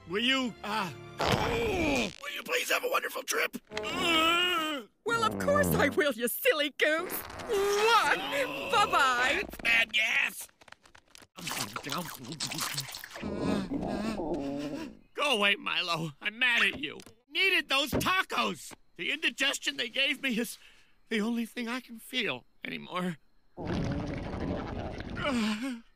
will you please have a wonderful trip? Well, of course I will, you silly goose. Bye-bye. That's bad gas. Go away, Milo. I'm mad at you. Needed those tacos. The indigestion they gave me is the only thing I can feel anymore.